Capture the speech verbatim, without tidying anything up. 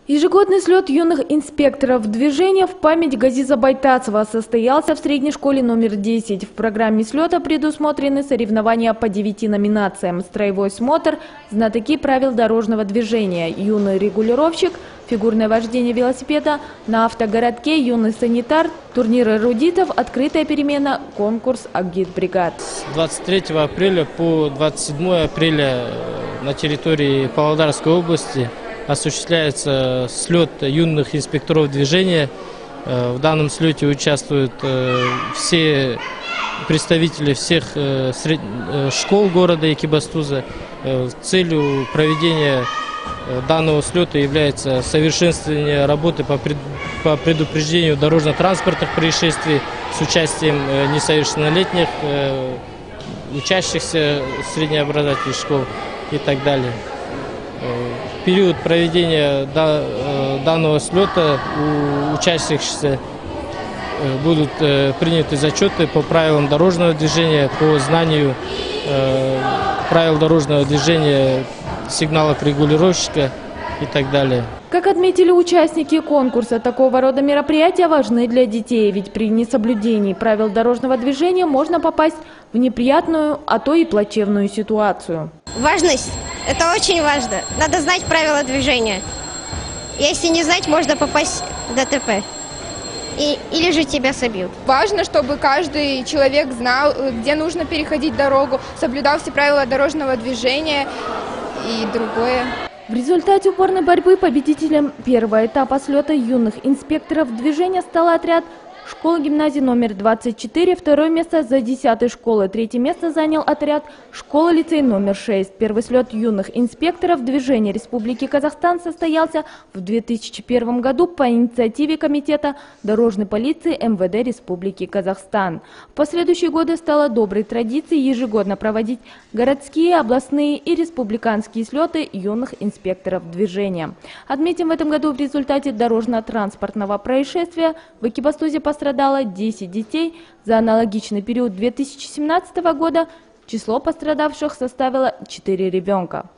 Ежегодный слет юных инспекторов движения в память Газиза Байтасова состоялся в средней школе номер десять. В программе слета предусмотрены соревнования по девяти номинациям: строевой смотр, знатоки правил дорожного движения, юный регулировщик, фигурное вождение велосипеда, на автогородке юный санитар, турнир эрудитов, открытая перемена, конкурс агитбригад. С двадцать третьего апреля по двадцать седьмое апреля на территории Павлодарской области осуществляется слет юных инспекторов движения. В данном слете участвуют все представители всех школ города Экибастуза. Целью проведения данного слета является совершенствование работы по предупреждению дорожно-транспортных происшествий с участием несовершеннолетних, учащихся среднеобразовательных школ и так далее. В период проведения данного слета у учащихся будут приняты зачеты по правилам дорожного движения, по знанию правил дорожного движения, сигналов регулировщика и так далее. Как отметили участники конкурса, такого рода мероприятия важны для детей, ведь при несоблюдении правил дорожного движения можно попасть в неприятную, а то и плачевную ситуацию. Важность – это очень важно. Надо знать правила движения. Если не знать, можно попасть в ДТП. И, или же тебя собьют. Важно, чтобы каждый человек знал, где нужно переходить дорогу, соблюдал все правила дорожного движения и другое. В результате упорной борьбы победителем первого этапа слета юных инспекторов движения стал отряд школы-гимназии номер двадцать четыре, второе место за десятой школы, третье место занял отряд школы-лицей номер шесть. Первый слет юных инспекторов движения Республики Казахстан состоялся в две тысячи первом году по инициативе Комитета дорожной полиции эм вэ дэ Республики Казахстан. В последующие годы стало доброй традицией ежегодно проводить городские, областные и республиканские слеты юных инспекторов движения. Отметим, в этом году в результате дорожно-транспортного происшествия в Экибастузе пострадало десять детей. За аналогичный период две тысячи семнадцатого года число пострадавших составило четыре ребенка.